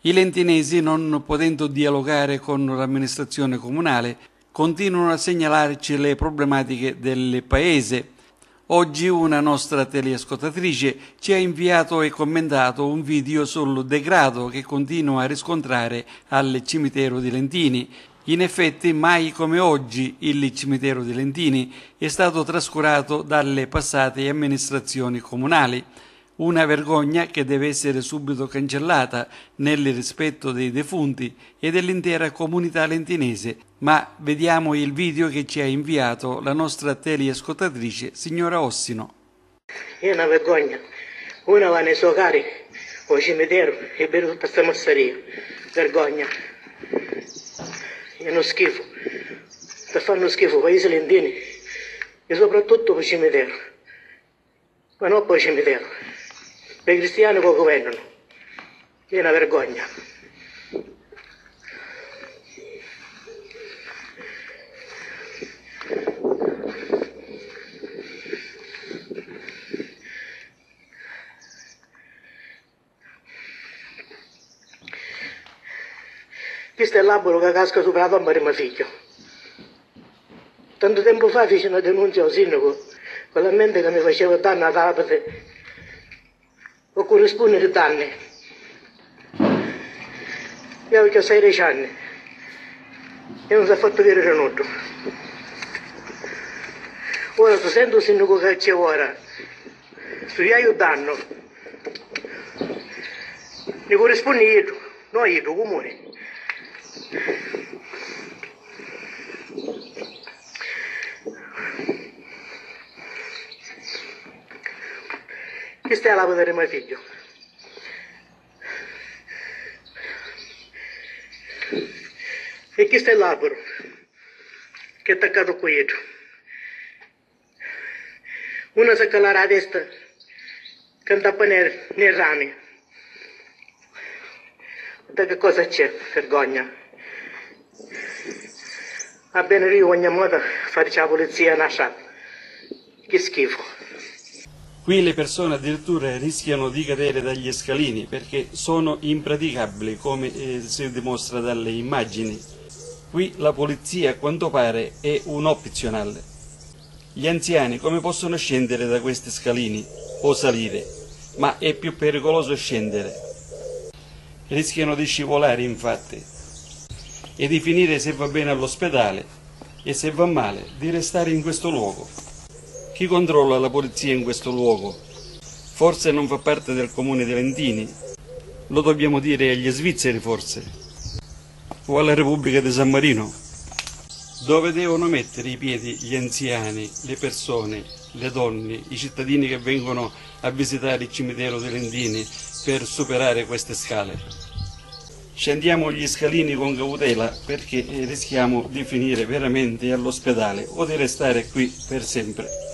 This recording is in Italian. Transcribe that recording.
I lentinesi, non potendo dialogare con l'amministrazione comunale, continuano a segnalarci le problematiche del paese. Oggi una nostra teleascoltatrice ci ha inviato e commentato un video sul degrado che continua a riscontrare al cimitero di Lentini. In effetti, mai come oggi il cimitero di Lentini è stato trascurato dalle passate amministrazioni comunali. Una vergogna che deve essere subito cancellata nel rispetto dei defunti e dell'intera comunità lentinese. Ma vediamo il video che ci ha inviato la nostra teleascoltatrice, signora Ossino. È una vergogna. Una va nei suoi cari, al cimitero, e per tutta questa masseria. Vergogna. È uno schifo. Sta fanno schifo paesi lentini e soprattutto per il cimitero. Ma non per il cimitero. Per i cristiani che governano. È una vergogna. Questo è l'albero che casca sopra la tomba di mio figlio. Tanto tempo fa feci una denuncia al sindaco con la mente che mi faceva danno a tapete o corrisponde di danni. Io avevo 16 anni e non si è fatto vedere nulla. Ora se sento il sindaco che c'è ora, se io danno, mi corrisponde io, non io, il comune. Questa è la padre di mio figlio. E questo è l'albero che è attaccato qui dietro. Una si cala la testa che tappa nei rami. Da che cosa c'è? Vergogna. Va bene, io ogni modo faccio la polizia nasciata. Che schifo. Qui le persone addirittura rischiano di cadere dagli scalini perché sono impraticabili, come si dimostra dalle immagini. Qui la polizia, a quanto pare, è un optional. Gli anziani come possono scendere da questi scalini o salire? Ma è più pericoloso scendere. Rischiano di scivolare, infatti, e di finire, se va bene, all'ospedale e se va male di restare in questo luogo. Chi controlla la polizia in questo luogo? Forse non fa parte del comune di Lentini? Lo dobbiamo dire agli svizzeri, forse? O alla Repubblica di San Marino? Dove devono mettere i piedi gli anziani, le persone, le donne, i cittadini che vengono a visitare il cimitero di Lentini per superare queste scale? Scendiamo gli scalini con cautela perché rischiamo di finire veramente all'ospedale o di restare qui per sempre.